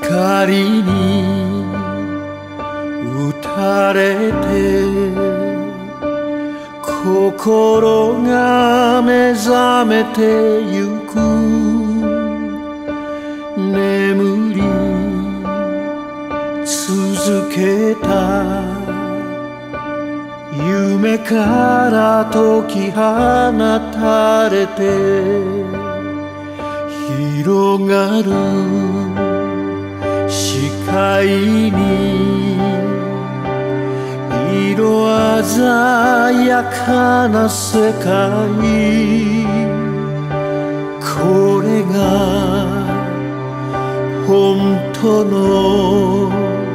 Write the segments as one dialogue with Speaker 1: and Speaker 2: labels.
Speaker 1: 光に打たれて心が目覚めてゆく。眠り続けた夢から解き放たれて広がる視界に色鮮やかな世界。これが本当の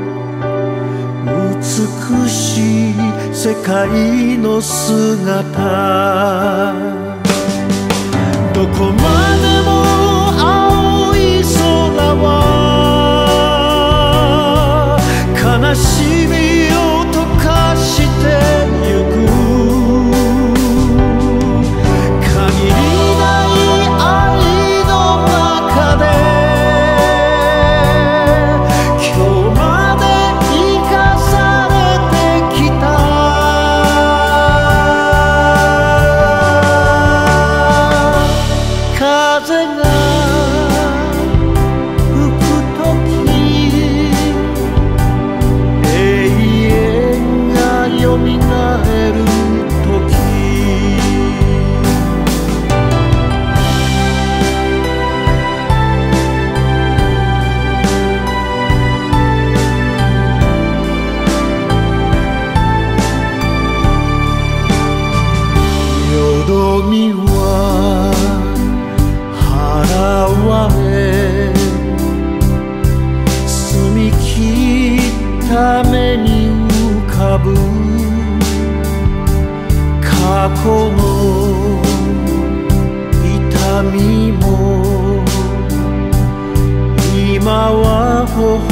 Speaker 1: 美しい世界の姿。どこまでも青い空は悲しみを溶かしてゆく。限りない愛の中で今日まで生かされてきた。風が吹くとき永遠がよみがえるとき。よどみは払われ澄み切った目に浮かぶ過去の痛みも今は微